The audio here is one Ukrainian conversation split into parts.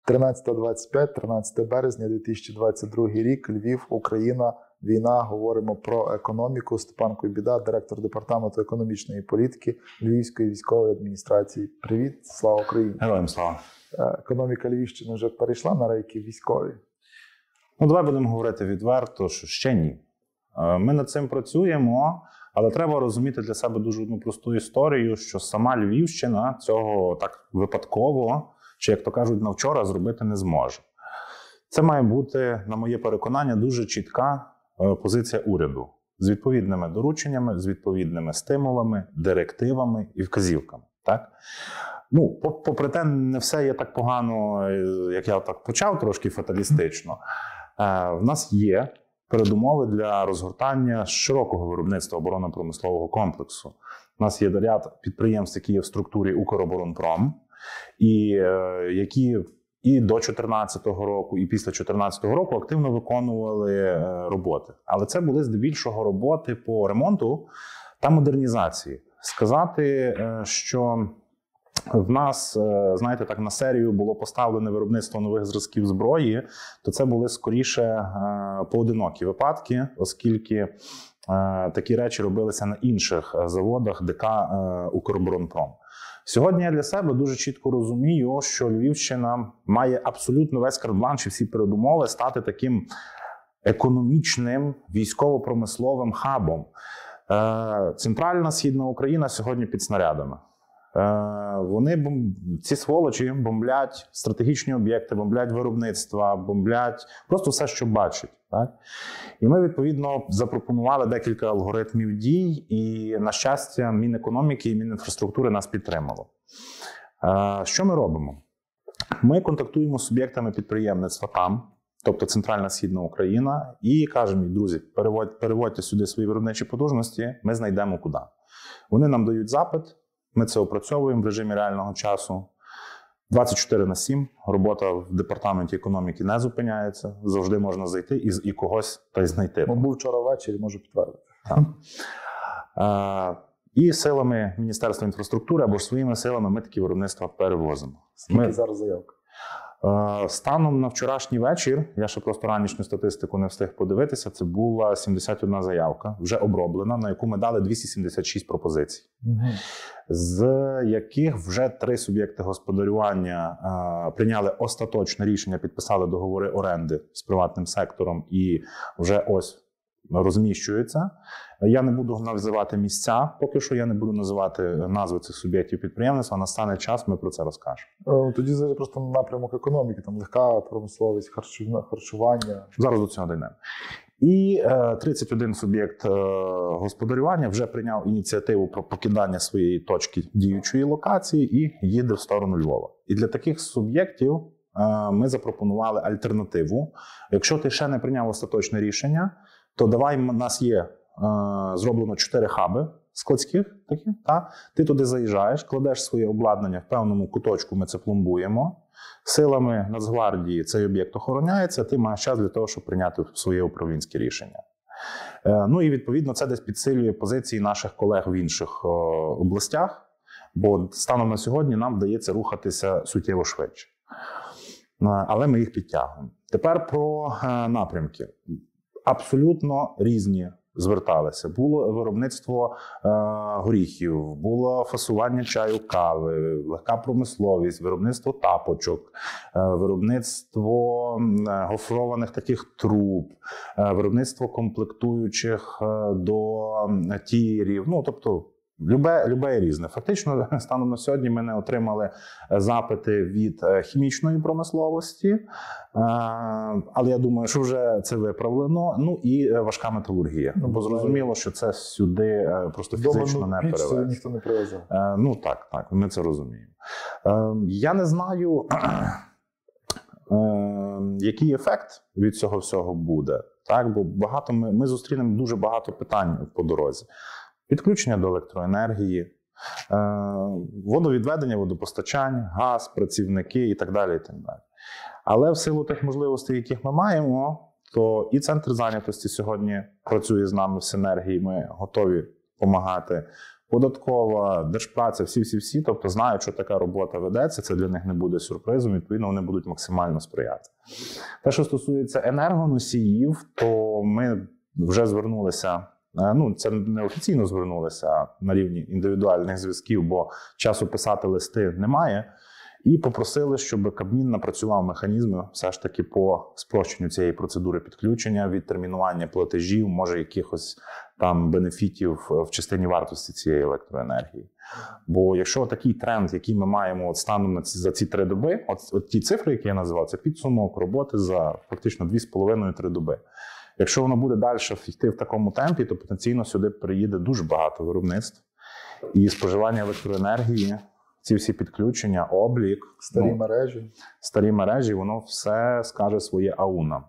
13:25, 13 березня 2022 рік, Львів, Україна, війна. Говоримо про економіку. Степан Куйбіда, директор департаменту економічної політики Львівської військової адміністрації. Привіт, слава Україні! Героям слава! Економіка Львівщини вже перейшла на рейки військові? Ну, давай будемо говорити відверто, що ще ні. Ми над цим працюємо, але треба розуміти для себе дуже одну просту історію, що сама Львівщина цього так випадково, чи, як то кажуть, навчора зробити не зможе. Це має бути, на моє переконання, дуже чітка позиція уряду з відповідними дорученнями, з відповідними стимулами, директивами і вказівками. Так? Ну, попри те, не все є так погано, як я так почав, трошки фаталістично. В нас є передумови для розгортання широкого виробництва оборонно-промислового комплексу. У нас є ряд підприємств, які є в структурі Укроборонпром, і які і до 2014 року, і після 2014 року активно виконували роботи. Але це були здебільшого роботи по ремонту та модернізації. Сказати, що в нас, знаєте, так на серію було поставлене виробництво нових зразків зброї, то це були скоріше поодинокі випадки, оскільки такі речі робилися на інших заводах ДК Укроборонпром. Сьогодні я для себе дуже чітко розумію, що Львівщина має абсолютно весь карт-бланш і всі передумови стати таким економічним військово-промисловим хабом. Центральна Східна Україна сьогодні під снарядами. Ці сволочі бомблять стратегічні об'єкти, бомблять виробництва, бомблять просто все, що бачать. Так? І ми, відповідно, запропонували декілька алгоритмів дій, і, на щастя, Мінекономіки і Мінінфраструктури нас підтримало. Що ми робимо? Ми контактуємо з суб'єктами підприємництва там, тобто Центральна Східна Україна, і кажемо, друзі, переводьте сюди свої виробничі потужності, ми знайдемо куди. Вони нам дають запит, ми це опрацьовуємо в режимі реального часу. 24/7 робота в департаменті економіки не зупиняється. Завжди можна зайти і когось та й знайти. Був вчора ввечері, можу підтвердити. І силами Міністерства інфраструктури або ж своїми силами ми такі виробництва перевозимо. Скільки зараз заявка? Станом на вчорашній вечір, я ще просто ранішню статистику не встиг подивитися, це була 71 заявка, вже оброблена, на яку ми дали 276 пропозицій. З яких вже 3 суб'єкти господарювання прийняли остаточне рішення, підписали договори оренди з приватним сектором і вже ось розміщуються. Я не буду називати місця, поки що я не буду називати назви цих суб'єктів підприємництва, настане час, ми про це розкажемо. Тоді просто напрямок економіки, там легка промисловість, харчування. Зараз до цього дійдемо. І 31 суб'єкт господарювання вже прийняв ініціативу про покидання своєї точки діючої локації і їде в сторону Львова. І для таких суб'єктів ми запропонували альтернативу. Якщо ти ще не прийняв остаточне рішення, то давай, у нас є зроблено 4 хаби складських таких, ти туди заїжджаєш, кладеш своє обладнання в певному куточку, ми це пломбуємо. Силами Нацгвардії цей об'єкт охороняється, ти маєш час для того, щоб прийняти своє управлінське рішення. Ну і відповідно це десь підсилює позиції наших колег в інших областях, бо станом на сьогодні нам вдається рухатися суттєво швидше. Але ми їх підтягуємо. Тепер про напрямки. Абсолютно різні зверталися. Було виробництво горіхів, було фасування чаю, кави, легка промисловість, виробництво тапочок, виробництво гофрованих таких труб, виробництво комплектуючих до тірів. Ну, тобто, любе різне. Фактично, станом на сьогодні ми не отримали запити від хімічної промисловості, але я думаю, що вже це виправлено. Ну і важка металургія. Бо зрозуміло, що це сюди просто фізично не перевезти. Ніхто не привезе. Ну так, ми це розуміємо. Я не знаю, який ефект від цього всього буде. Так? Бо ми зустрінемо дуже багато питань по дорозі. Підключення до електроенергії, водовідведення, водопостачання, газ, працівники і так далі, і так далі. Але в силу тих можливостей, яких ми маємо, то і центр зайнятості сьогодні працює з нами в синергії, ми готові допомагати податкова, держпраця, всі, тобто знають, що така робота ведеться, це для них не буде сюрпризом, відповідно, вони будуть максимально сприяти. Те, що стосується енергоносіїв, то ми вже звернулися, це не офіційно звернулися на рівні індивідуальних зв'язків, бо часу писати листи немає, і попросили, щоб Кабмін напрацював механізми все ж таки по спрощенню цієї процедури підключення, відтермінування платежів, може якихось там бенефітів в частині вартості цієї електроенергії. Бо якщо такий тренд, який ми маємо станом за ці 3 доби, от ті цифри, які я називав, це підсумок роботи за фактично 2,5-3 доби. Якщо воно буде далі йти в такому темпі, то потенційно сюди приїде дуже багато виробництв. І споживання електроенергії, ці всі підключення, облік, старі мережі, воно все скаже своє ау нам.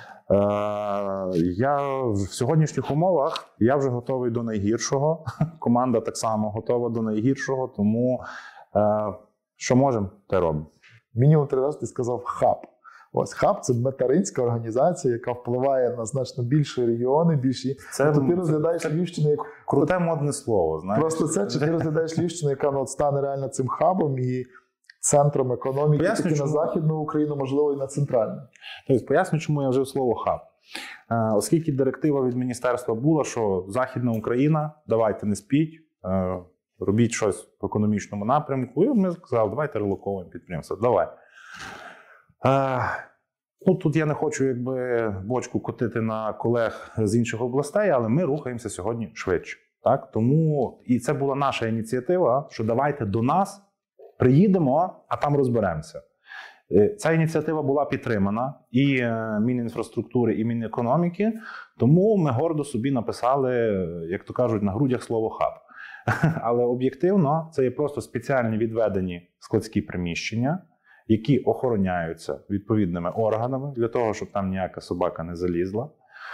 Я в сьогоднішніх умовах я вже готовий до найгіршого. Команда так само готова до найгіршого, тому що можемо, те робимо. Мінімум 3 рази ти сказав хаб. Ось хаб – це материнська організація, яка впливає на значно більші регіони, більші. Тобто ти розглядаєш Львівщину як круте модне слово, знаєш. Просто це, чи ти розглядаєш Львівщину, яка стане реально цим хабом і центром економіки, тільки на Західну Україну, можливо, і на центральну. Тобто, поясню, чому я вжив слово хаб. Оскільки директива від міністерства була, що Західна Україна, давайте не спіть, робіть щось в економічному напрямку, і ми сказали, давайте релоковуємо підприємство, давай. Тут я не хочу бочку котити на колег з інших областей, але ми рухаємося сьогодні швидше. Так? Тому і це була наша ініціатива, що давайте до нас приїдемо, а там розберемося. Ця ініціатива була підтримана і Мінінфраструктури, і Мінекономіки, тому ми гордо собі написали, як то кажуть, на грудях слово «хаб». Але об'єктивно це є просто спеціальні відведені складські приміщення, які охороняються відповідними органами, для того, щоб там ніяка собака не залізла.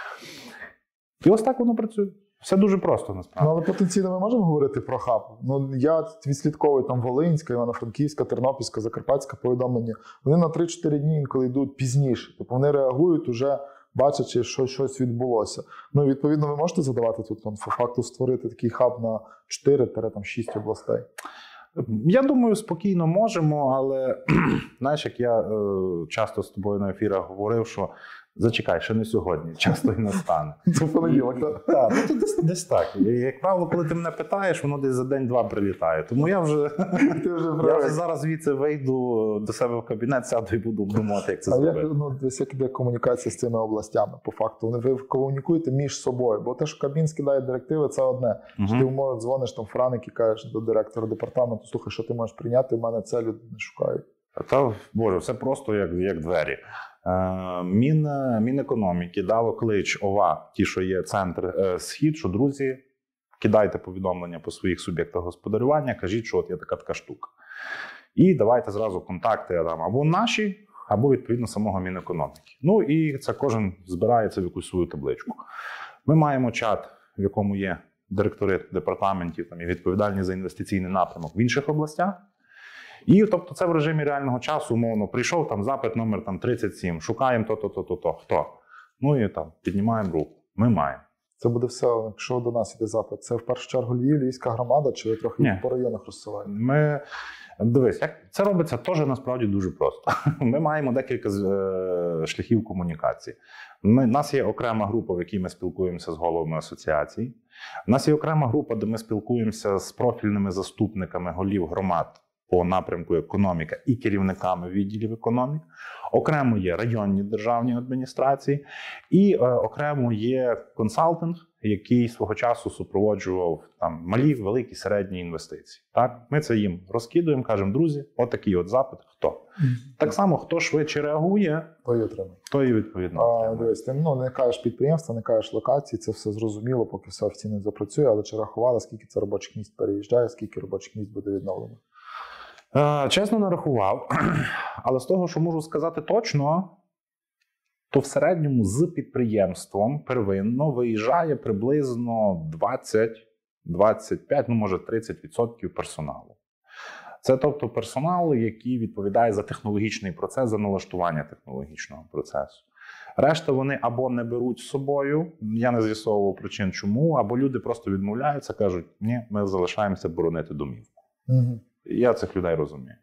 І ось так воно працює. Все дуже просто, насправді. Але потенційно ми можемо говорити про хаб? Я відслідковую там Волинська, Івано-Франківська, Тернопільська, Закарпатська повідомлення. Вони на 3-4 дні інколи йдуть пізніше. Тобто вони реагують уже, бачачи, що щось відбулося. Відповідно, ви можете задавати тут по факту створити такий хаб на 4-6 областей? Я думаю, спокійно можемо, але знаєш, як я часто з тобою на ефірах говорив, що зачекай, ще не сьогодні, часто і настане. Це понеділок, так? Так, десь так. Як правило, коли ти мене питаєш, воно десь за день-два прилітає. Тому я вже зараз звідси вийду до себе в кабінет, сяду і буду обдумувати, як це зробити. Як іде комунікація з цими областями, по факту? Ви комунікуєте між собою, бо те, що Кабмін скидає директиви, це одне. Що ти умовно дзвониш там Франик і кажеш до директора департаменту, слухай, що ти можеш прийняти, в мене це люди не шукають. Боже, все просто як двері. Мінекономіки дало клич ОВА, ті, що є центр Схід, що, друзі, кидайте повідомлення по своїх суб'єктах господарювання, кажіть, що от є така штука. І давайте зразу контакти або наші, або, відповідно, самого Мінекономіки. І це кожен збирається в якусь свою табличку. Ми маємо чат, в якому є директори департаментів і відповідальні за інвестиційний напрямок в інших областях. І, тобто, це в режимі реального часу, умовно, прийшов там запит номер 37, шукаємо то-то. Хто? І там піднімаємо руку. Ми маємо. Це буде все, якщо до нас іде запит. Це в першу чергу Львів, Львівська громада, чи ви трохи по районах розсилаєте? Дивись, це робиться теж насправді дуже просто. Ми маємо декілька шляхів комунікації. У нас є окрема група, в якій ми спілкуємося з головами асоціацій. У нас є окрема група, де ми спілкуємося з профільними заступниками голів громад по напрямку економіка і керівниками відділів економік. Окремо є районні державні адміністрації і окремо є консалтинг, який свого часу супроводжував там малі, великі, середні інвестиції. Так? Ми це їм розкидуємо, кажемо, друзі, отакий запит, хто? Так само, хто швидше реагує, той отримає. Той відповідно. Дивись, ти не кажеш підприємства, не кажеш локації, це все зрозуміло, поки все офіційно запрацює, але чи рахували, скільки це робочих місць переїжджає, скільки робочих місць буде відновлено? Чесно, не рахував, але з того, що можу сказати точно, то в середньому з підприємством первинно виїжджає приблизно 20-25, може 30% персоналу. Це тобто персонал, який відповідає за технологічний процес, за налаштування технологічного процесу. Решта вони або не беруть з собою, я не з'ясовував причин чому, або люди просто відмовляються, кажуть, ні, ми залишаємося боронити домівку. Угу. Я цих людей розумію.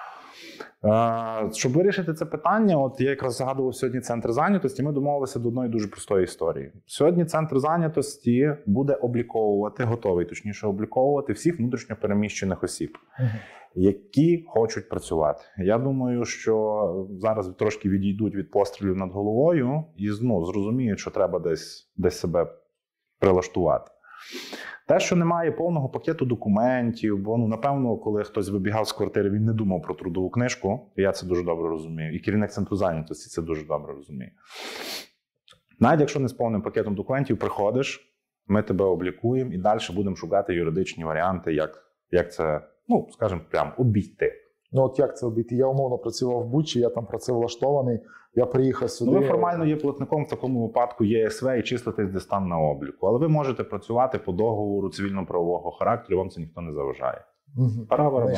Щоб вирішити це питання, от я якраз згадував сьогодні центр зайнятості, ми домовилися до одної дуже простої історії. Сьогодні центр зайнятості буде обліковувати, готовий точніше обліковувати всіх внутрішньо переміщених осіб, які хочуть працювати. Я думаю, що зараз трошки відійдуть від пострілів над головою і зрозуміють, що треба десь себе прилаштувати. Те, що немає повного пакету документів, бо, напевно, коли хтось вибігав з квартири, він не думав про трудову книжку, і я це дуже добре розумію. І керівник центру зайнятості це дуже добре розуміє. Навіть якщо не з повним пакетом документів, приходиш, ми тебе облікуємо і далі будемо шукати юридичні варіанти, як це, скажімо, прям обійти. От як це обійти? Я умовно працював в Бучі, я там працевлаштований, я приїхав сюди. Ви формально є платником в такому випадку ЄСВ і числитесь десь там на обліку. Але ви можете працювати по договору цивільно-правового характеру, вам це ніхто не заважає. Пора виробляти.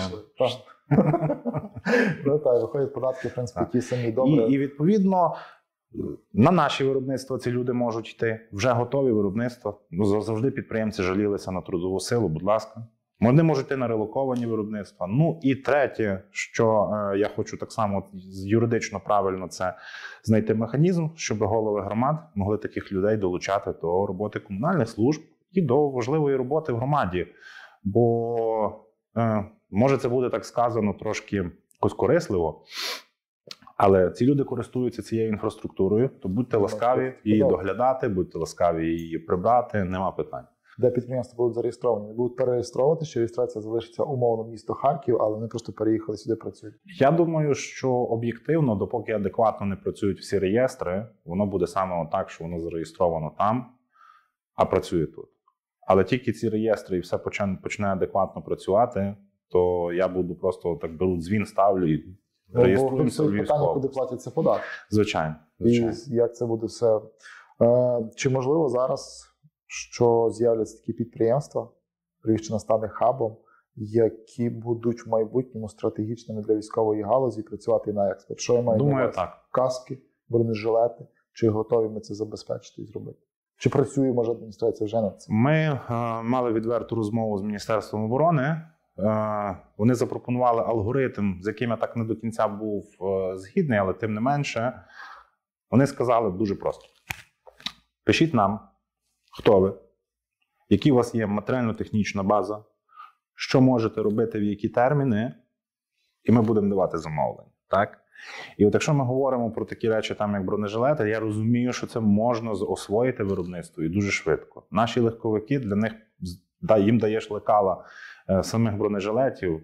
Виходять податки, в принципі, ті самі добре. І відповідно, на наші виробництва ці люди можуть йти. Вже готові виробництва. Завжди підприємці жалілися на трудову силу, будь ласка. Вони можуть йти на релоковані виробництва. І третє, що я хочу так само юридично правильно це знайти механізм, щоб голови громад могли таких людей долучати до роботи комунальних служб і до важливої роботи в громаді. Бо, може це буде так сказано трошки якось корисливо, але ці люди користуються цією інфраструктурою, то будьте ласкаві її доглядати, будьте ласкаві її прибрати, нема питань. Де підприємства будуть зареєстровані. Вони будуть перереєстровувати, що реєстрація залишиться умовно місто Харків, але вони просто переїхали сюди, працюють. Я думаю, що об'єктивно, допоки адекватно не працюють всі реєстри, воно буде саме так, що воно зареєстровано там, а працює тут. Але тільки ці реєстри і все почне адекватно працювати, то я буду просто так беру дзвін, ставлю і реєструємося в Львівську питання, область. куди платяться податки. Звичайно. І як це буде все. Чи можливо зараз, що з'являться такі підприємства, Львівщина стане хабом, які будуть в майбутньому стратегічними для військової галузі працювати на експорт? Що я маю на увазі? Так. Каски, бронежилети, чи готові ми це забезпечити і зробити? Чи працює, може, адміністрація вже над цим? Ми мали відверту розмову з Міністерством оборони. Вони запропонували алгоритм, з яким я так не до кінця був згідний, але тим не менше, вони сказали дуже просто. Пишіть нам, хто ви, які у вас є матеріально-технічна база, що можете робити, в які терміни, і ми будемо давати замовлення. Так? І от якщо ми говоримо про такі речі, там, як бронежилети, я розумію, що це можна освоїти виробництво і дуже швидко. Наші легковики, для них їм даєш лекала самих бронежилетів,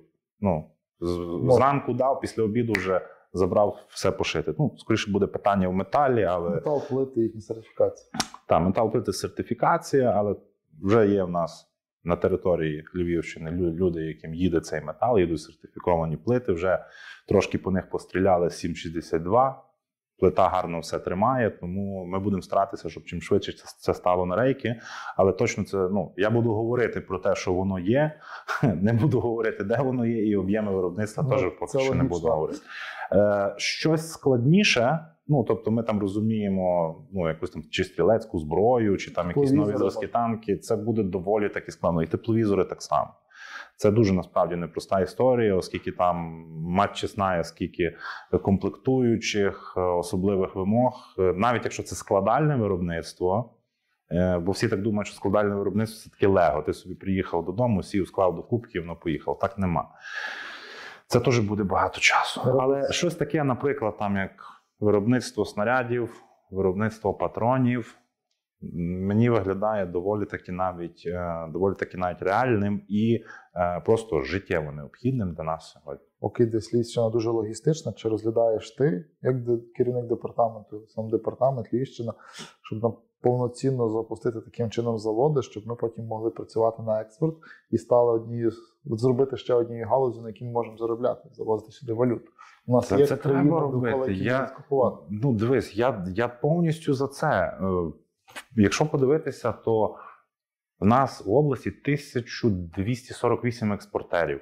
зранку дав, після обіду вже забрав все пошити. Скоріше буде питання в металі, але... Метал, плити, їхні сертифікації. Так, метал, плити, сертифікація, але вже є в нас на території Львівщини люди, яким їде цей метал, їдуть сертифіковані плити, вже трошки по них постріляли 7,62, плита гарно все тримає, тому ми будемо старатися, щоб чим швидше це стало на рейки, але точно це, я буду говорити про те, що воно є, не буду говорити, де воно є, і об'єми виробництва теж поки що не буду говорити. Щось складніше, тобто ми там розуміємо, якусь там чи стрілецьку зброю, чи там якісь нові зразки танки, це буде доволі таки складно. І тепловізори так само. Це дуже насправді непроста історія, оскільки там матчі знає, скільки комплектуючих, особливих вимог. Навіть якщо це складальне виробництво, бо всі так думають, що складальне виробництво – це таке лего. Ти собі приїхав додому, сів, склав до кубки, воно поїхало. Так нема. Це теж буде багато часу. Але щось таке, наприклад, там як виробництво снарядів, виробництво патронів, мені виглядає доволі таки навіть реальним і просто життєво необхідним для нас сьогодні. Окей, десь Львівщина дуже логістична. Чи розглядаєш ти, як керівник департаменту, сам департамент Львівщина, щоб повноцінно запустити таким чином заводи, щоб ми потім могли працювати на експорт і зробити ще однією галузю, на якій ми можемо заробляти, завозити сюди валюту. У нас є країна, довкола якої скупувати. Дивись, я повністю за це. Якщо подивитися, то в нас в області 1248 експортерів.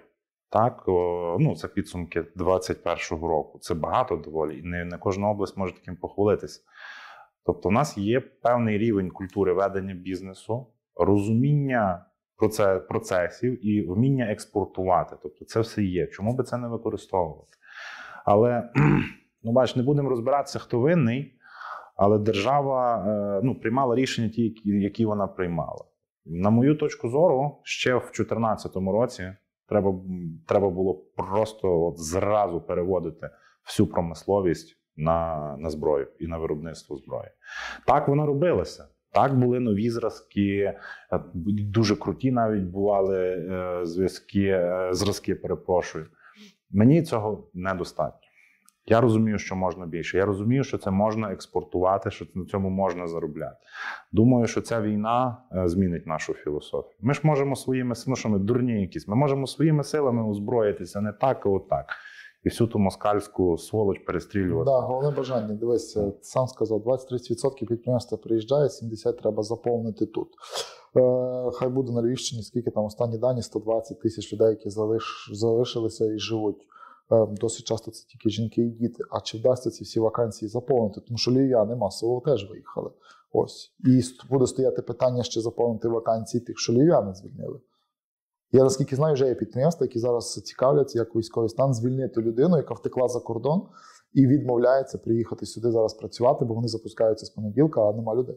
Так, ну, це підсумки 2021 року. Це багато доволі, і не кожна область може таким похвалитися. Тобто, у нас є певний рівень культури ведення бізнесу, розуміння процесів і вміння експортувати. Тобто, це все є. Чому би це не використовувати? Але, ну, бач, не будемо розбиратися, хто винний, але держава приймала рішення ті, які вона приймала. На мою точку зору, ще в 2014 році треба було просто зразу переводити всю промисловість на зброю і на виробництво зброї. Так воно робилося. Так були нові зразки, дуже круті навіть бували зразки, перепрошую. Мені цього недостатньо. Я розумію, що можна більше. Я розумію, що це можна експортувати, що на цьому можна заробляти. Думаю, що ця війна змінить нашу філософію. Ми ж можемо своїми силами, що ми дурні якісь, ми можемо своїми силами озброїтися не так, а отак. І всю ту москальську сволоч перестрілювати. Так, головне бажання. Дивись, сам сказав, 20-30% підприємства приїжджає, 70% треба заповнити тут. Хай буде на Львівщині, скільки там останні дані, 120 тисяч людей, які залишилися і живуть. Досить часто це тільки жінки і діти. А чи вдасться ці всі вакансії заповнити? Тому що львів'яни масово теж виїхали. Ось. І буде стояти питання ще заповнити вакансії тих, що львів'яни звільнили. Я, наскільки знаю, вже є підприємства, які зараз цікавляться, як військовий стан, звільнити людину, яка втекла за кордон і відмовляється приїхати сюди зараз працювати, бо вони запускаються з понеділка, а нема людей.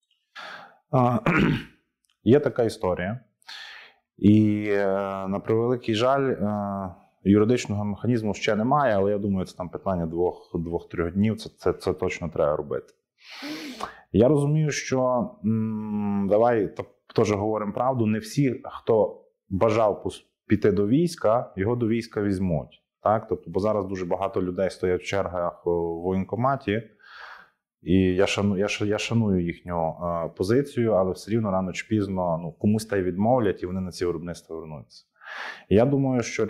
Є така історія. І, на превеликий жаль, юридичного механізму ще немає, але я думаю, це там питання 2-3 днів, це точно треба робити. Я розумію, що, давай теж говоримо правду, не всі, хто бажав піти до війська, його до війська візьмуть. Так? Тобто, бо зараз дуже багато людей стоять в чергах в воєнкоматі, і я шаную їхню позицію, але все рівно рано чи пізно комусь та й відмовлять, і вони на ці виробництва вернуться. І я думаю, що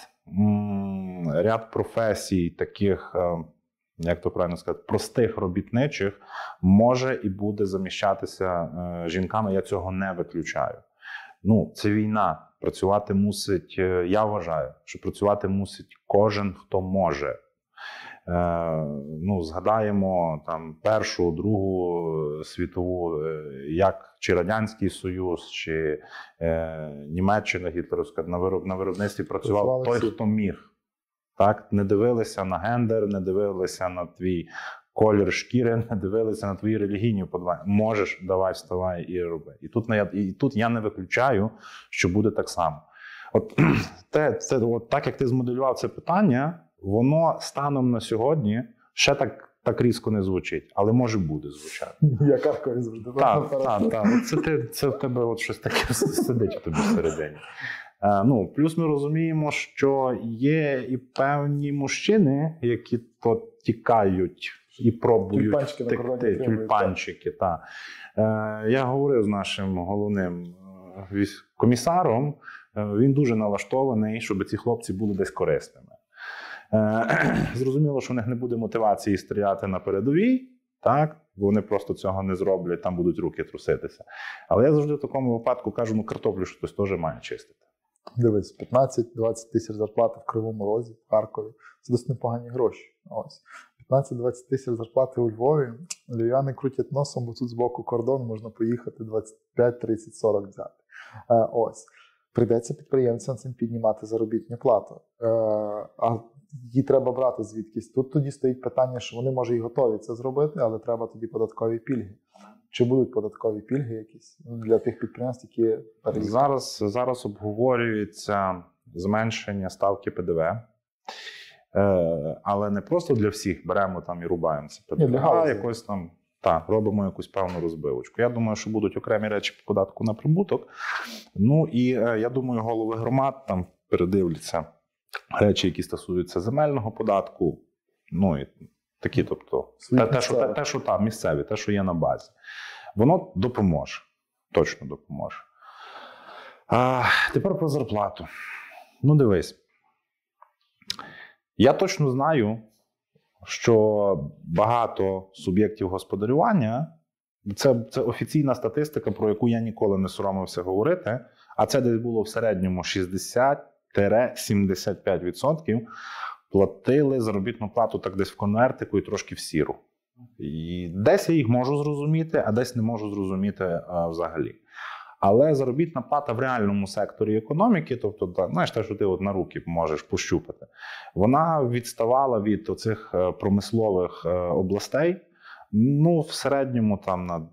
ряд професій таких, як то правильно сказати, простих робітничих може і буде заміщатися жінками, я цього не виключаю. Це війна. Працювати мусить, я вважаю, що працювати мусить кожен, хто може. Згадаємо там Першу, Другу світову, чи Радянський Союз, чи Німеччина гітлерівська, на виробництві працював той, хто міг. Так? Не дивилися на гендер, не дивилися на твій колір шкіри, не дивилися на твої релігійні вподобання. Можеш, давай, вставай і роби. І тут я не виключаю, що буде так само. От так, як ти змоделював це питання, воно станом на сьогодні ще так різко не звучить, але може буде звучати. Я каркою завжди. Так. Це в тебе щось таке сидить тобі всередині. Плюс ми розуміємо, що є і певні мужчини, які тікають і пробують втекти. Тюльпанчики, так. Я говорив з нашим головним комісаром, він дуже налаштований, щоб ці хлопці були десь корисними. Зрозуміло, що в них не буде мотивації стріляти на передовій, так? Бо вони просто цього не зроблять, там будуть руки труситися. Але я завжди в такому випадку кажу, картоплю ж хтось теж має чистити. Дивись, 15-20 тисяч зарплати в Кривому Розі, в Харкові. Це досить непогані гроші. Ось. 15-20 тисяч зарплати у Львові. Львів'яни крутять носом, бо тут з боку кордону можна поїхати 25, 30, 40 взяти. Ось. Прийдеться підприємцям цим піднімати заробітну плату. А її треба брати звідкись. Тут тоді стоїть питання, що вони, може, і готові це зробити, але треба тоді податкові пільги. Чи будуть податкові пільги якісь для тих підприємств, які переїхали? Зараз обговорюється зменшення ставки ПДВ. Але не просто для всіх беремо там і рубаємо це ПДВ, а якось там робимо якусь певну розбивочку. Я думаю, що будуть окремі речі по податку на прибуток. І я думаю, голови громад там передивляться речі, які стосуються земельного податку, і такі, тобто, те, що там місцеві, те, що є на базі. Воно допоможе, точно допоможе. Тепер про зарплату. Дивись. Я точно знаю, що багато суб'єктів господарювання, це офіційна статистика, про яку я ніколи не соромився говорити, а це десь було в середньому 60 60-75% платили заробітну плату так десь в конвертику і трошки в сіру. І десь я їх можу зрозуміти, а десь не можу зрозуміти взагалі. Але заробітна плата в реальному секторі економіки, тобто, знаєш, те, що ти от на руки можеш пощупати, вона відставала від оцих промислових областей, ну, в середньому там на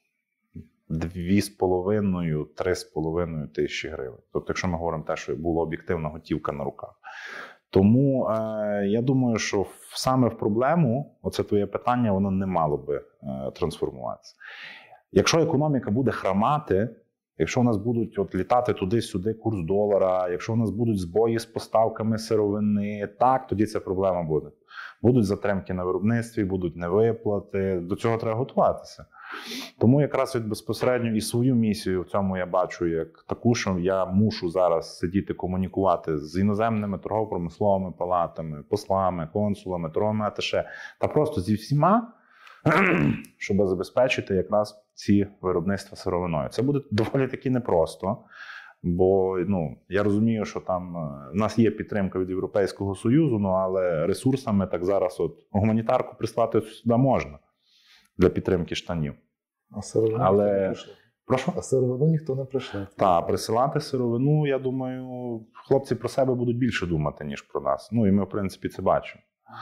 2,5-3,5 тисячі гривень. Тобто, якщо ми говоримо те, що була об'єктивна готівка на руках. Тому я думаю, що саме в проблему, оце твоє питання, воно не мало би трансформуватися. Якщо економіка буде хромати, якщо у нас будуть от літати туди-сюди курс долара, якщо у нас будуть збої з поставками сировини, так, тоді ця проблема буде. Будуть затримки на виробництві, будуть невиплати, до цього треба готуватися. Тому якраз безпосередньо і свою місію в цьому я бачу як таку, що я мушу зараз сидіти, комунікувати з іноземними торгово-промисловими палатами, послами, консулами, торговими аташе, та просто зі всіма, щоб забезпечити якраз ці виробництва сировиною. Це буде доволі таки непросто, бо я розумію, що там в нас є підтримка від Європейського Союзу, але ресурсами так зараз гуманітарку прислати сюди можна для підтримки штанів. А сировину ніхто не прийшли. Прошу? А сировину ніхто не прийшли. Так, присилати сировину, я думаю, хлопці про себе будуть більше думати, ніж про нас. І ми, в принципі, це бачимо.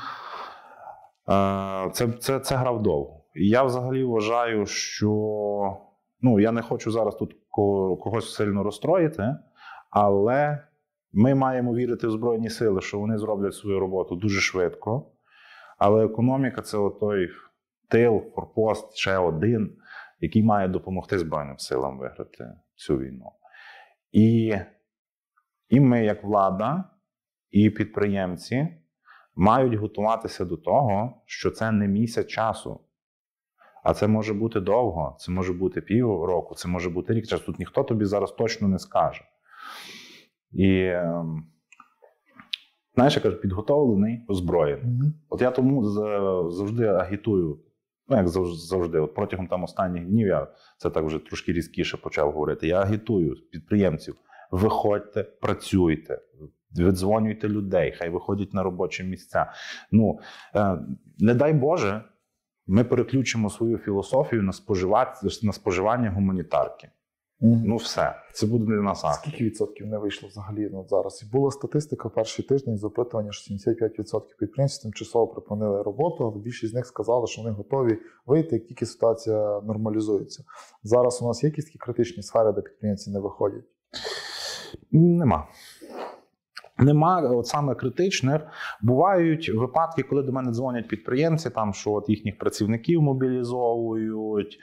Це гра вдовго. І я взагалі вважаю, що я не хочу зараз тут когось сильно розстроїти, але ми маємо вірити в Збройні Сили, що вони зроблять свою роботу дуже швидко. Але економіка – це отой тил, форпост, ще один, який має допомогти Збройним силам виграти цю війну. І ми, як влада, і підприємці, мають готуватися до того, що це не місяць часу. А це може бути довго, це може бути півроку, це може бути рік часу. Тут ніхто тобі зараз точно не скаже. І, знаєш, я кажу, підготовлений, озброєний. От я тому завжди агітую, як завжди, от протягом останніх днів, я це так вже трошки різкіше почав говорити, я агітую підприємців, виходьте, працюйте, віддзвонюйте людей, хай виходять на робочі місця. Не дай Боже, ми переключимо свою філософію на споживання гуманітарки. Все. Це буде для нас акт. Скільки відсотків не вийшло взагалі зараз? І була статистика в перший тиждень з опитування, що 75% підприємців тимчасово припинили роботу, але більшість з них сказали, що вони готові вийти, як тільки ситуація нормалізується. Зараз у нас є якісь такі критичні сфери, де підприємці не виходять? Нема. От саме критичних. Бувають випадки, коли до мене дзвонять підприємці, що от їхніх працівників мобілізовують,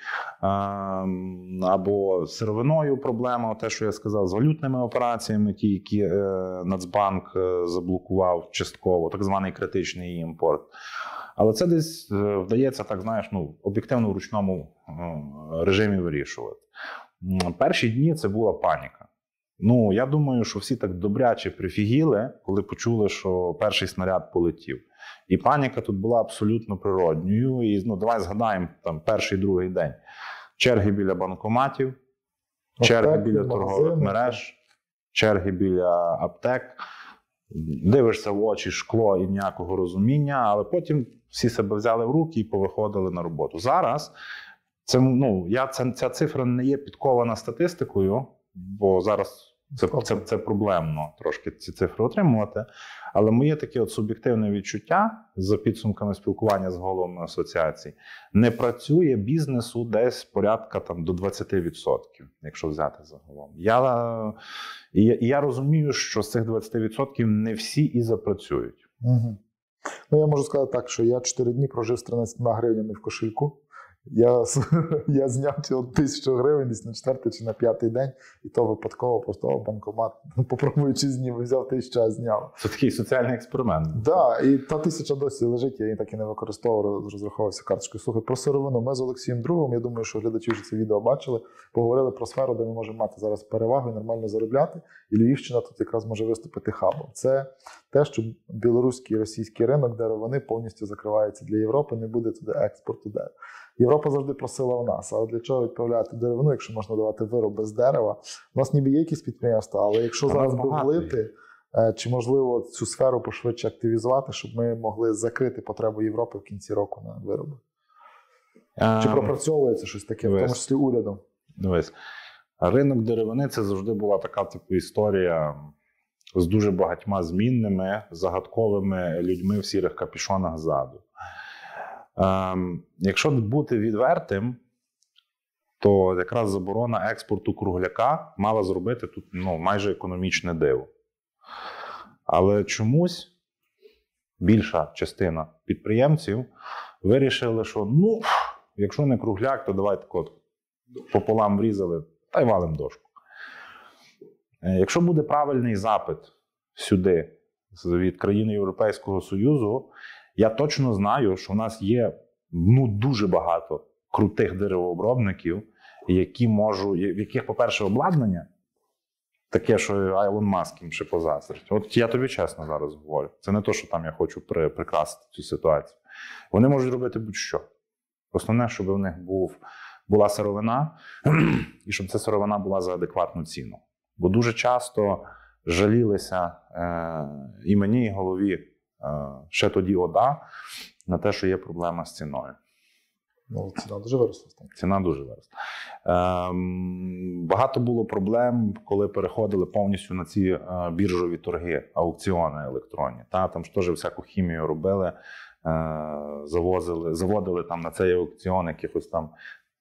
або з сировиною проблема, те, що я сказав, з валютними операціями, ті, які Нацбанк заблокував частково, так званий критичний імпорт. Але це десь вдається, так знаєш, об'єктивно в ручному режимі вирішувати. Перші дні це була паніка. Я думаю, що всі так добряче прифігіли, коли почули, що перший снаряд полетів. І паніка тут була абсолютно природньою. І давай згадаємо перший, другий день. Черги біля банкоматів, черги біля торгових мереж, черги біля аптек. Дивишся в очі, шкло і ніякого розуміння, але потім всі себе взяли в руки і повиходили на роботу. Зараз ця цифра не є підкована статистикою, бо зараз це проблемно трошки ці цифри отримувати. Але моє таке суб'єктивне відчуття за підсумками спілкування з головами асоціацій, не працює бізнесу десь порядка до 20%, якщо взяти загалом. Я розумію, що з цих 20% не всі і запрацюють. Угу. Я можу сказати так, що я 4 дні прожив з 13 гривнями в кошельку. Я зняв 1000 гривень десь на 4-й чи на 5-й день, і то випадково просто банкомат, попробуючи знімати, взяв 1000, а зняв. Це такий соціальний експеримент. Так, і та 1000 досі лежить, я її так і не використовував, розраховувався карточкою. Слухай, про сировину. Ми з Олексієм Другом, я думаю, що глядачі вже це відео бачили, поговорили про сферу, де ми можемо мати зараз перевагу і нормально заробляти, і Львівщина тут якраз може виступити хабом. Це те, що білоруський і російський ринок деревини повністю закривається для Європи, не буде туди експорту дерев. Європа завжди просила в нас, але для чого відправляти деревину, якщо можна давати вироби з дерева? У нас ніби є якісь підприємства, але якщо зараз би влити Чи можливо цю сферу пошвидше активізувати, щоб ми могли закрити потребу Європи в кінці року на вироби? Чи пропрацьовується щось таке, в тому числі урядом? Дивись, ринок деревини – це завжди була така типу історія з дуже багатьма змінними, загадковими людьми в сірих капюшонах ззаду. Якщо бути відвертим, то якраз заборона експорту кругляка мала зробити тут майже економічне диво. Але чомусь більша частина підприємців вирішили, що якщо не кругляк, то давайте пополам врізали та й валим дошку. Якщо буде правильний запит сюди від країн Європейського Союзу, я точно знаю, що в нас є дуже багато крутих деревообробників, в яких, по-перше, обладнання таке, що Айлон Маск їм ще позаздрить. От я тобі чесно зараз говорю. Це не то, що там я хочу прикрасити цю ситуацію. Вони можуть робити будь-що. Основне, щоб в них була сировина, і щоб ця сировина була за адекватну ціну. Бо дуже часто жалілися і мені, і голові ще тоді ОДА на те, що є проблема з ціною. Ціна дуже виросла. Ціна дуже виросла. Багато було проблем, коли переходили повністю на ці біржові торги, аукціони електронні. Там ж теж всяку хімію робили, заводили там на цей аукціон якихось там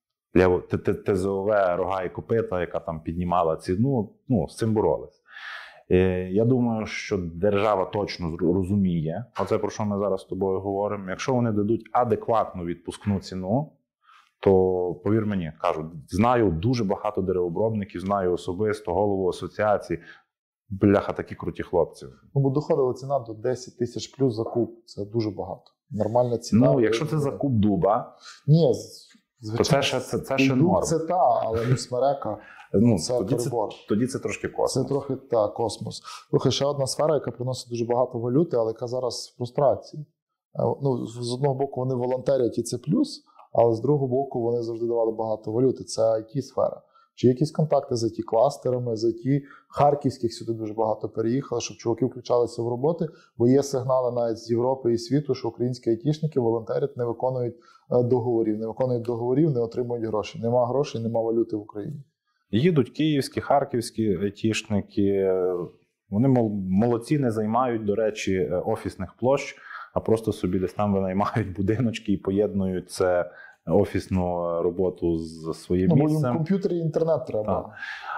ТЗОВ, рога і копита, яка там піднімала ціну, з цим боролись. Я думаю, що держава точно розуміє, оце про що ми зараз з тобою говоримо, якщо вони дадуть адекватну відпускну ціну, то, повір мені, кажу, знаю дуже багато деревообробників, знаю особисто голову асоціації, бляха, такі круті хлопці. Бо доходила ціна до 10 тисяч плюс за куб, це дуже багато. Нормальна ціна. Якщо це за куб дуба, ні, звичайно, то це ще норм. Це але смерека. Це перебор. Тоді це трошки космос. Це трохи космос. Слухай, ще одна сфера, яка приносить дуже багато валюти, але яка зараз в фрустрації. З одного боку вони волонтерять і це плюс, але з другого боку вони завжди давали багато валюти. Це IT-сфера. Чи якісь контакти з IT-кластерами, з IT харківських сюди дуже багато переїхало, щоб чуваки включалися в роботи, бо є сигнали навіть з Європи і світу, що українські айтішники волонтерять, не виконують договорів, не отримують гроші. Нема грошей, нема валюти в Україні. Їдуть київські, харківські айтішники, вони молодці, не займають, до речі, офісних площ, а просто собі десь там винаймають будиночки і поєднують це офісну роботу з своїм місцем. Комп'ютер і інтернет треба.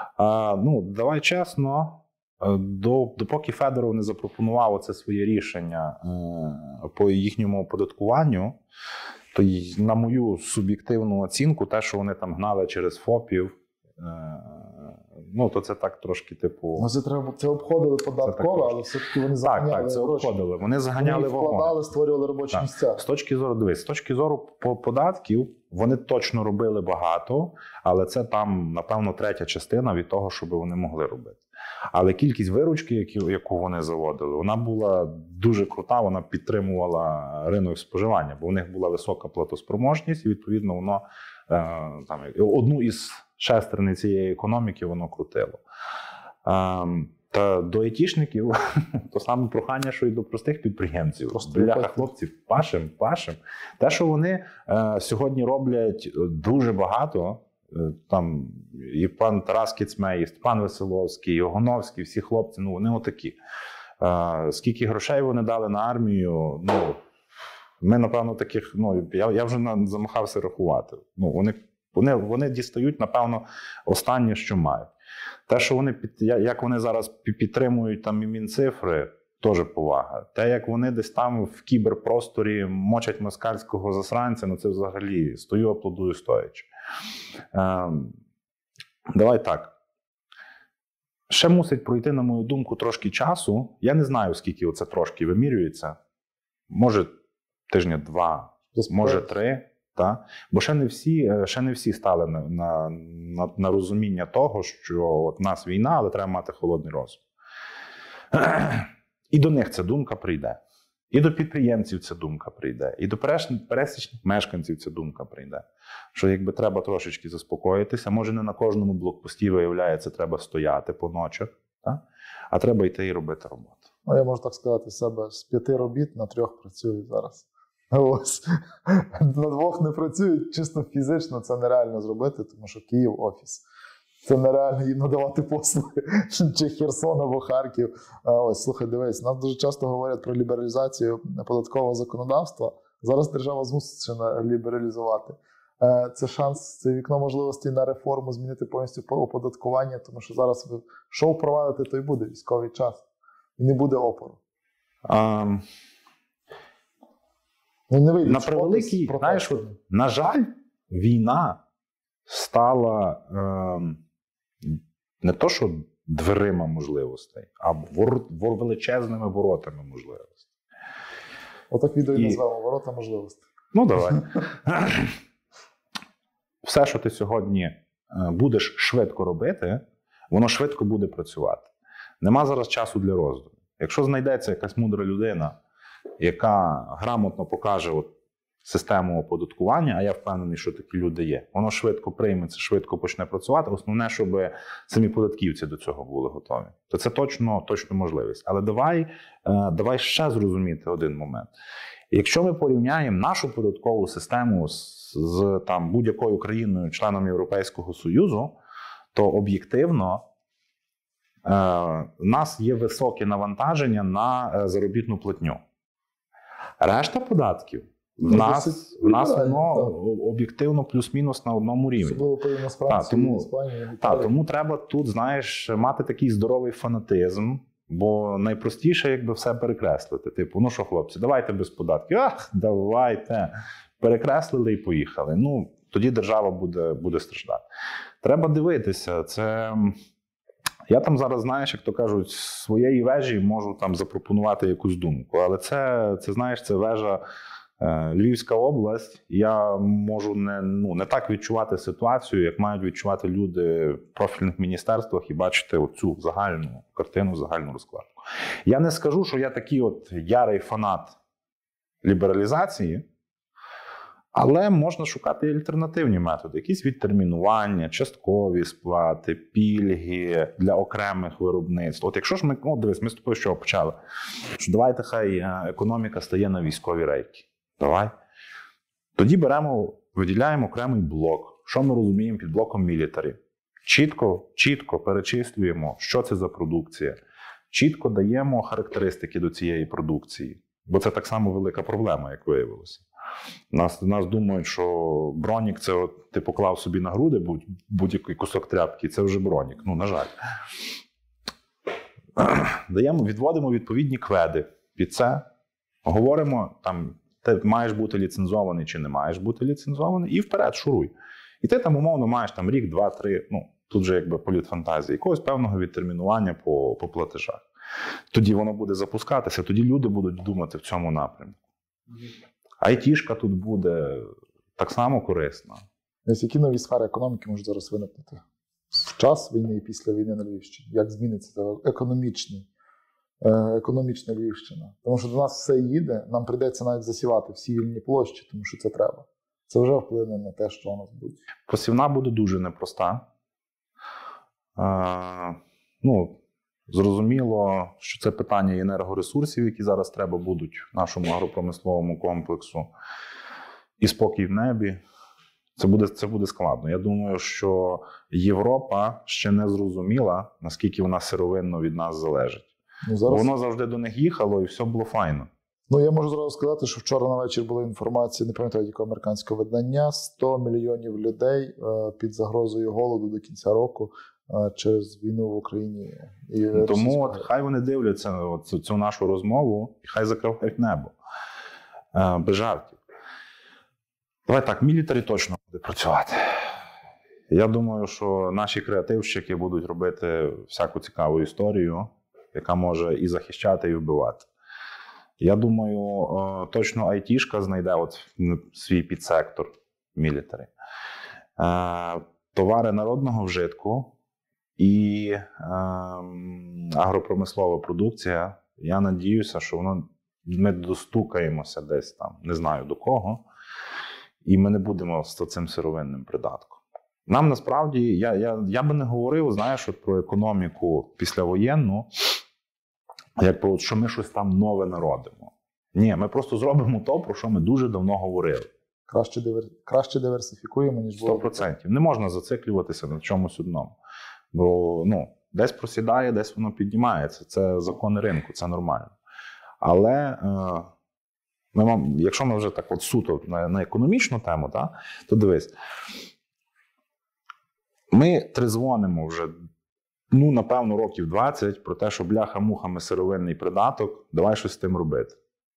Давай чесно, допоки Федоров не запропонував оце своє рішення по їхньому оподаткуванню, то на мою суб'єктивну оцінку, те, що вони там гнали через ФОПів, то це так трошки типу... Це обходили податково, але все-таки вони заганяли Так, це обходили. Вони заганяли вагон. Вони вкладали, створювали робочі місця. З точки зору податків, вони точно робили багато, але це там, напевно, третя частина від того, що вони могли робити. Але кількість виручки, яку вони заводили, вона була дуже крута, вона підтримувала ринок споживання, бо в них була висока платоспроможність, і, відповідно, воно одну із шестерень цієї економіки воно крутило. Та до айтішників то саме прохання, що і до простих підприємців. Бляха, хлопці, пашем. Те, що вони сьогодні роблять дуже багато, там і пан Тарас Кіцмей, і Степан Веселовський, і Огоновський, всі хлопці, вони отакі. Скільки грошей вони дали на армію, ми, напевно, таких, я вже замахався рахувати. Вони дістають, напевно, останнє, що мають. Те, що як вони зараз підтримують там і Мінцифри, теж повага. Те, як вони десь там в кіберпросторі мочать москальського засранця, це взагалі стою, аплодую стоячи. Давай так. Ще мусить пройти, на мою думку, трошки часу. Я не знаю, скільки оце трошки вимірюється. Може, тижня 2, може 3. Бо ще не всі стали на розуміння того, що от в нас війна, але треба мати холодний розум. І до них ця думка прийде. І до підприємців ця думка прийде. І до пересічних мешканців ця думка прийде. Що якби треба трошечки заспокоїтися, може не на кожному блокпості, виявляється, треба стояти по ночах. Так? А треба йти і робити роботу. Ну, я можу так сказати себе, з 5 робіт на 3 працюють зараз. Ось. На 2 не працюють, чисто фізично це нереально зробити, тому що Київ – офіс. Це нереально їм надавати послуги, чи Херсон або Харків. Ось, слухай, дивись, нас дуже часто говорять про лібералізацію податкового законодавства. Зараз держава змусить ще лібералізувати. Це шанс, це вікно можливостей на реформу, змінити повністю оподаткування, тому що зараз ви що впровадите, то й буде військовий час. І не буде опору. Не вийде, на превеликий, знаєш, на жаль, війна стала не то, що дверима можливостей, а величезними воротами можливостей. Отак відео і назвемо «Ворота можливостей». Ну, давай. Все, що ти сьогодні будеш швидко робити, воно швидко буде працювати. Нема зараз часу для роздумів. Якщо знайдеться якась мудра людина, яка грамотно покаже систему оподаткування, а я впевнений, що такі люди є, воно швидко прийметься, швидко почне працювати. Основне, щоб самі податківці до цього були готові. То це точно можливість. Але давай ще зрозуміти один момент. Якщо ми порівняємо нашу податкову систему з там, будь-якою країною, членом Європейського Союзу, то об'єктивно у нас є високе навантаження на заробітну платню. Решта податків в нас воно об'єктивно плюс-мінус на одному рівні. Особливо порівняно з Францією, Іспанією. Тому треба тут, знаєш, мати такий здоровий фанатизм, бо найпростіше, якби все перекреслити. Типу, ну що, хлопці, давайте без податків. Давайте. Перекреслили і поїхали. Ну, тоді держава буде страждати. Треба дивитися. Це... Я там зараз, знаєш, як то кажуть, з своєї вежі можу там запропонувати якусь думку. Але це знаєш, це вежа Львівська область. Я можу не так відчувати ситуацію, як мають відчувати люди в профільних міністерствах і бачити оцю загальну картину, загальну розкладку. Я не скажу, що я такий ярий фанат лібералізації, але можна шукати альтернативні методи. Якісь відтермінування, часткові сплати, пільги для окремих виробництв. Якщо ж дивись, ми з тобою що почали? Що давайте хай економіка стає на військові рейки. Давай. Тоді виділяємо окремий блок. Що ми розуміємо під блоком мілітарі? Чітко перечислюємо, що це за продукція. Чітко даємо характеристики до цієї продукції. Бо це так само велика проблема, як виявилося. Нас думають, що бронік – це ти поклав собі на груди будь-який кусок тряпки, це вже бронік. Ну, на жаль. Відводимо відповідні кведи під це. Говоримо, там, ти маєш бути ліцензований чи не маєш бути ліцензований, і вперед шуруй. І ти там умовно маєш там рік, 2, 3, тут же якби політ фантазії, якогось певного відтермінування по платежах. Тоді воно буде запускатися, тоді люди будуть думати в цьому напрямку. Айтішка тут буде так само корисна. Які нові сфери економіки можуть зараз виникнути в час війни і після війни на Львівщині? Як зміниться економічна Львівщина? Тому що до нас все їде, нам прийдеться навіть засівати всі вільні площі, тому що це треба. Це вже вплине на те, що у нас буде. Посівна буде дуже непроста. Зрозуміло, що це питання енергоресурсів, які зараз треба будуть в нашому агропромисловому комплексу, і спокій в небі. Це буде складно. Я думаю, що Європа ще не зрозуміла, наскільки вона сировинно від нас залежить. Воно завжди до них їхало, і все було файно. Я можу зразу сказати, що вчора на вечір була інформація, не пам'ятаю, якого американського видання, 100 мільйонів людей під загрозою голоду до кінця року через війну в Україні. Тому хай вони дивляться цю нашу розмову і хай закривають небо. Без жартів. Давай так, мілітарі точно буде працювати. Я думаю, що наші креативщики будуть робити всяку цікаву історію, яка може і захищати, і вбивати. Я думаю, точно айтішка знайде свій підсектор мілітарі. Товари народного вжитку і агропромислова продукція. Я надіюся, що ми достукаємося десь там, не знаю до кого, і ми не будемо з цим сировинним придатком. Нам насправді, я би не говорив, знаєш, от про економіку післявоєнну, як про що ми щось там нове народимо. Ні, ми просто зробимо то, про що ми дуже давно говорили. Краще диверсифікуємо, ніж було. 100%. Не можна зациклюватися на чомусь одному. Бо десь просідає, десь воно піднімається. Це закони ринку, це нормально. Але якщо ми вже так от суто на економічну тему, то дивись, ми трезвонимо вже, напевно, років 20 про те, що бляха-муха, ми сировинний придаток, давай щось з тим робити.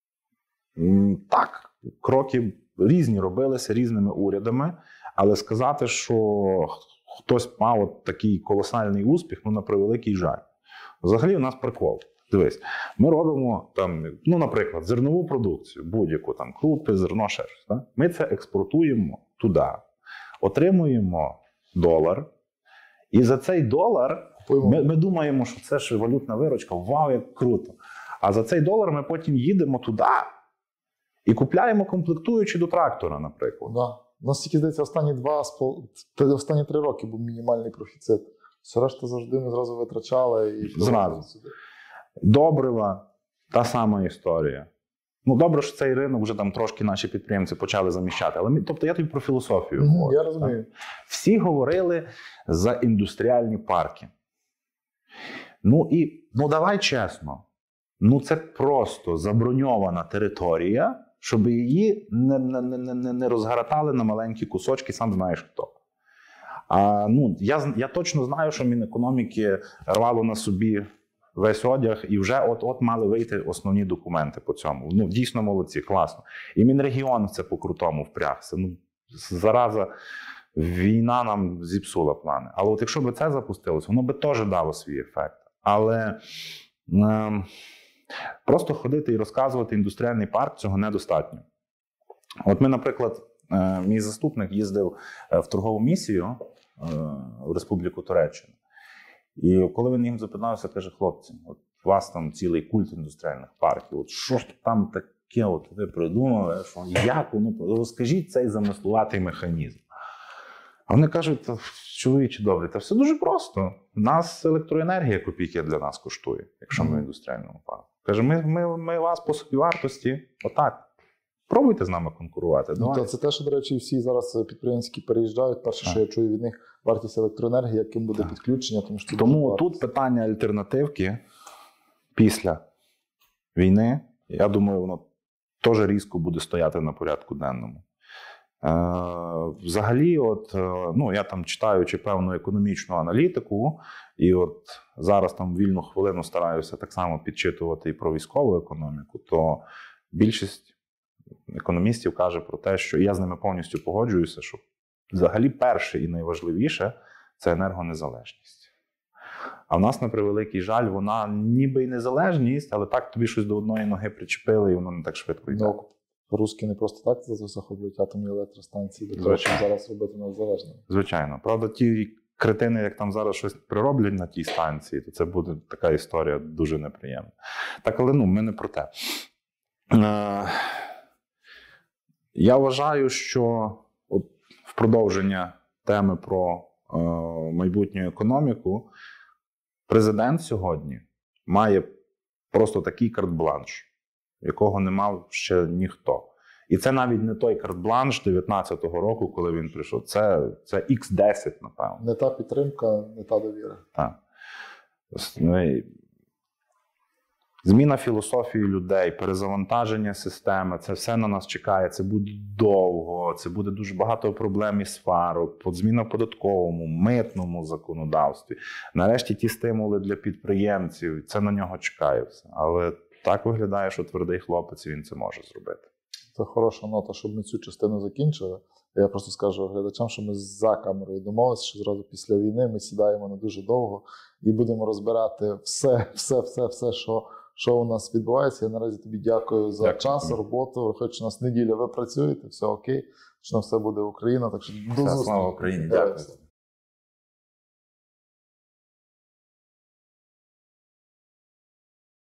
Так, кроки різні робилися різними урядами, але сказати, що хтось мав от такий колосальний успіх, на превеликий жаль. Взагалі у нас прикол. Дивись, ми робимо там, наприклад, зернову продукцію, будь-яку там крупи, зерно, ще щось. Так? Ми це експортуємо туди, отримуємо долар, і за цей долар ми думаємо, що це ж валютна виручка, вау, як круто. А за цей долар ми потім їдемо туди і купляємо комплектуючі до трактора, наприклад. Да. У нас, тільки, здається, останні 3 роки був мінімальний профіцит. Все решта завжди ми зразу витрачали. І зразу. Добрива, та сама історія. Добре, що цей ринок вже там трошки наші підприємці почали заміщати. Але тобто я тобі про філософію говорю. Я розумію. Так? Всі говорили за індустріальні парки. Давай чесно. Це просто заброньована територія, щоб її не розгортали на маленькі кусочки, сам знаєш хто. Я точно знаю, що Мінекономіки рвало на собі весь одяг і вже от мали вийти основні документи по цьому. Дійсно молодці, класно. І Мінрегіон це по-крутому впрягся. Зараза, війна нам зіпсула плани. Але от якщо б це запустилось, воно би теж дало свій ефект. Але просто ходити і розказувати індустріальний парк, цього недостатньо. От ми, наприклад, мій заступник їздив в торгову місію в Республіку Туреччина. І коли він їм запитався, каже, хлопці, от у вас там цілий культ індустріальних парків, от що ж там таке от ви придумали, що як воно, розкажіть цей замислуватий механізм. А вони кажуть, чоловічі добрі, та все дуже просто. У нас електроенергія копійки для нас коштує, якщо ми в індустріальному парку. Каже, ми вас по собівартості, отак. Пробуйте з нами конкурувати. Це те, що, до речі, всі зараз підприємці, які переїжджають, перше, що я чую від них, вартість електроенергії, яким буде підключення. Тому тут питання альтернативки після війни, я думаю, воно теж різко буде стояти на порядку денному. Взагалі, я там читаючи певну економічну аналітику, і от зараз там вільну хвилину стараюся так само підчитувати і про військову економіку, то більшість економістів каже про те, що я з ними повністю погоджуюся, що взагалі перше і найважливіше – це енергонезалежність. А в нас, на превеликий жаль, вона ніби й незалежність, але так тобі щось до одної ноги причепили, і воно не так швидко йде. Русські не просто так захоплюють атомні електростанції, для того, щоб зараз робити незалежними. Звичайно. Правда, ті кретини, як там зараз щось прироблять на тій станції, то це буде така історія дуже неприємна. Так, але ми не про те. Я вважаю, що от в продовження теми про майбутню економіку, президент сьогодні має просто такий карт-бланш, якого не мав ще ніхто. І це навіть не той карт-бланш 19-го року, коли він прийшов. Це X10, напевно. Не та підтримка, не та довіра. Так. Зміна філософії людей, перезавантаження системи, це все на нас чекає, це буде довго, це буде дуже багато проблем і сварок, зміна в податковому, митному законодавстві. Нарешті ті стимули для підприємців, це на нього чекає все. Але так виглядає, що твердий хлопець, він це може зробити. Це хороша нота, щоб ми цю частину закінчили. Я просто скажу глядачам, що ми за камерою домовилися, що зразу після війни ми сідаємо на дуже довго і будемо розбирати все, що у нас відбувається. Я наразі тобі дякую за час, роботу. Враховуючи, що у нас неділя, ви працюєте, все окей, що все буде Україна. Так що слава Україні, дякую.